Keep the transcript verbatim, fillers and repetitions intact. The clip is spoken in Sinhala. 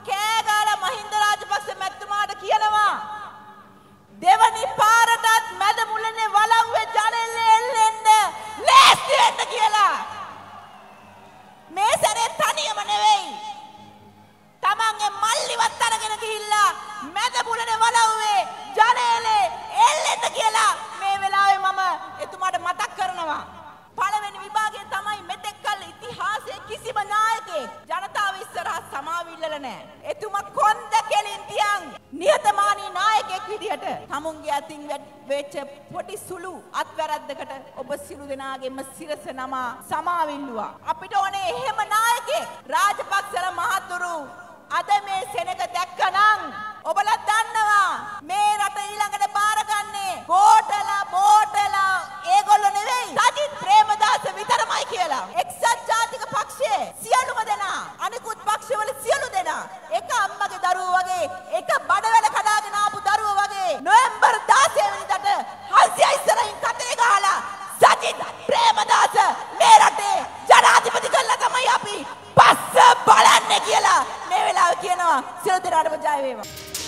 කෑ ගාලා මහින්ද රාජපක්ෂ මැතිතුමාට කියනවා දෙවනි පාරටත් මැද මුලනේ වලව්වේ ජනෙල්ලේ එල්ලෙන්න ලෑස්ති වෙන්න කියලා. මේ සැරේ තනියම නෙවෙයි. තමන්ගේ මල්ලිවත් අරගෙන ගිහිල්ලා මැද මුලනේ වලව්වේ ජනෙල්ලේ එල්ලෙන්න කියලා මේ වෙලාවේ මම එතුමාට මතක් කරනවා. පළවෙනි විභාගයේ තමයි මෙතෙක් කල ඉතිහාසයේ කිසිම නායකයෙක් ජනතාව ඉස්සරහා සමාව ඉල්ලලා නැහැ. එතුමා කොන්ද කෙලින් තියන් නිහතමානී නායකයෙක් විදියට තමුන්ගේ අතින් වෙච්ච පොඩි සුළු අත්වැරද්දකට ඔබ සිළු දෙනාගේම සිරස නමා සමාව ඉල්ලුවා. අපිට ඕනේ එහෙම නායකයෙක්. රාජපක්ෂලා මහතුරු අද මේ සෙනග දැක්කනම් ඔබලා දන්නවා මේ රට ඊළඟට බාරගන්නේ ගෝඨලා බෝඨලා ඒගොල්ලෝ නෙවෙයි සජිත් ප්‍රේමදාස විතරමයි කියලා. එක්සත් ජාතික පක්ෂයේ සියලුම දෙනා අනිකුත් පක්ෂවල සියලු දෙනා එක අම්මගේ දරුවෝ වගේ එක බඩවැල කඩාගෙන ආපු දරුවෝ වගේ නොවැම්බර් දාසය වෙනිදාට හල්සිය ඉස්සරහින් කතේ ගහලා සජිත් ප්‍රේමදාස මේ රටේ ජනාධිපති කළා තමයි අපි පස්ස බලන්නේ කියලා මේ වෙලාවේ කියනවා. සියලු දෙනාටම ජය වේවා.